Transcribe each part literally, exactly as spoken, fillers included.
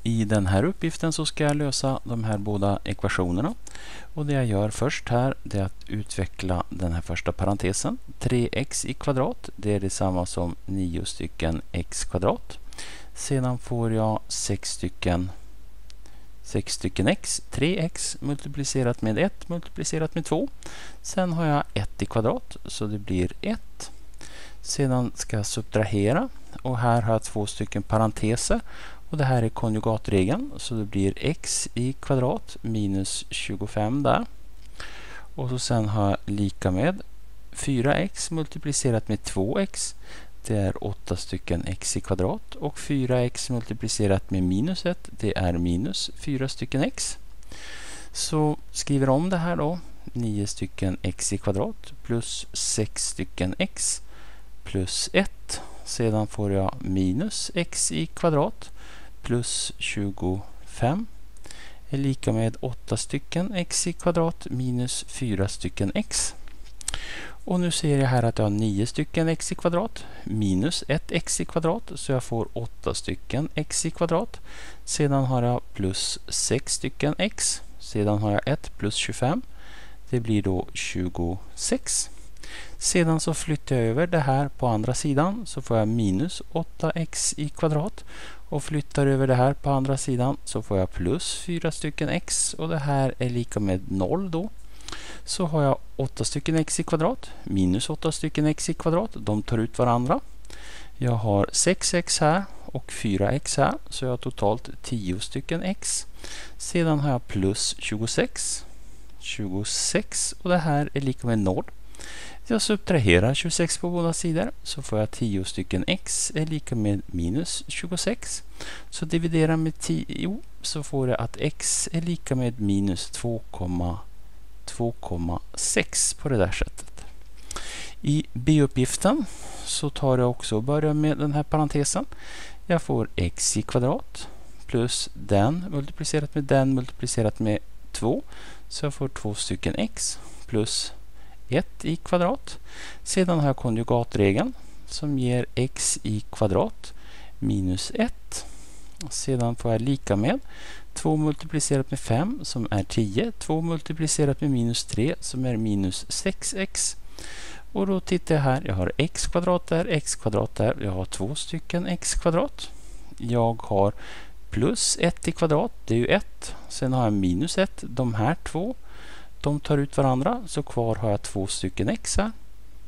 I den här uppgiften så ska jag lösa de här båda ekvationerna. Och det jag gör först här det är att utveckla den här första parentesen. tre x i kvadrat, det är detsamma som nio stycken x kvadrat. Sedan får jag sex stycken, sex stycken x, tre x multiplicerat med ett multiplicerat med två. Sen har jag ett i kvadrat så det blir ett. Sedan ska jag subtrahera och här har jag två stycken parenteser. Och det här är konjugatregeln så det blir x i kvadrat minus tjugofem där. Och så sen har jag lika med fyra x multiplicerat med två x. Det är åtta stycken x i kvadrat. Och fyra x multiplicerat med minus ett. Det är minus fyra stycken x. Så skriver om det här då. nio stycken x i kvadrat plus sex stycken x plus ett. Sedan får jag minus x i kvadrat plus tjugofem är lika med åtta stycken x i kvadrat minus fyra stycken x. Och nu ser jag här att jag har nio stycken x i kvadrat minus ett x i kvadrat så jag får åtta stycken x i kvadrat. Sedan har jag plus sex stycken x. Sedan har jag ett plus tjugofem. Det blir då tjugosex. Sedan så flyttar jag över det här på andra sidan så får jag minus åtta x i kvadrat. Och flyttar över det här på andra sidan så får jag plus fyra stycken x och det här är lika med noll då. Så har jag åtta stycken x i kvadrat minus åtta stycken x i kvadrat. De tar ut varandra. Jag har sex x här och fyra x här så jag har totalt tio stycken x. Sedan har jag plus tjugosex. tjugosex och det här är lika med noll. Jag subtraherar tjugosex på båda sidor så får jag tio stycken x är lika med minus tjugosex. Så dividerar med tio så får jag att x är lika med minus två komma sex på det där sättet. I B-uppgiften så tar jag också och börjar med den här parentesen. Jag får x i kvadrat plus den multiplicerat med den multiplicerat med två. Så jag får två stycken x plus ett i kvadrat. Sedan har jag konjugatregeln som ger x i kvadrat minus ett. Sedan får jag lika med två multiplicerat med fem som är tio. två multiplicerat med minus tre som är minus sex x. Och då tittar jag här. Jag har x kvadrat där, x kvadrat där. Jag har två stycken x kvadrat. Jag har plus ett i kvadrat. Det är ju ett. Sen har jag minus ett. De här två. De tar ut varandra så kvar har jag två stycken x här.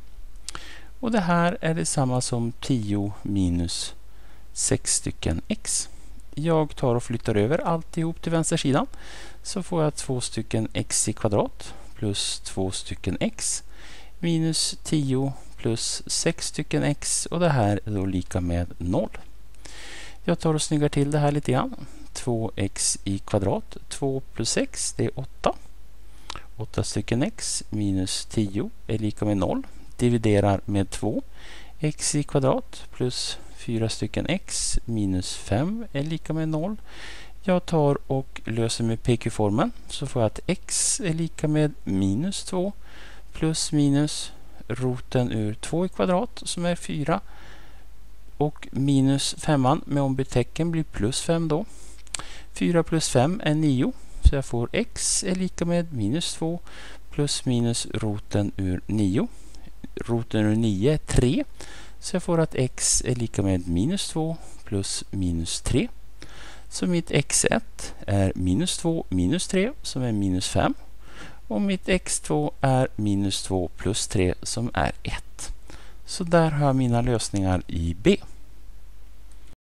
Och det här är detsamma som tio minus sex stycken x. Jag tar och flyttar över alltihop till vänstersidan. Så får jag två stycken x i kvadrat plus två stycken x minus tio plus sex stycken x. Och det här är då lika med noll. Jag tar och snyggar till det här lite grann. två x i kvadrat. två plus sex det är åtta. åtta stycken x minus tio är lika med noll. Dividerar med två. X i kvadrat plus fyra stycken x minus fem är lika med noll. Jag tar och löser med P Q-formeln så får jag att x är lika med minus två plus minus roten ur två i kvadrat som är fyra. Och minus femman med ombytt tecken blir plus fem då. fyra plus fem är nio. Så jag får x är lika med minus två plus minus roten ur nio. Roten ur nio är tre. Så jag får att x är lika med minus två plus minus tre. Så mitt x ett är minus två minus tre som är minus fem. Och mitt x två är minus två plus tre som är ett. Så där har jag mina lösningar i B.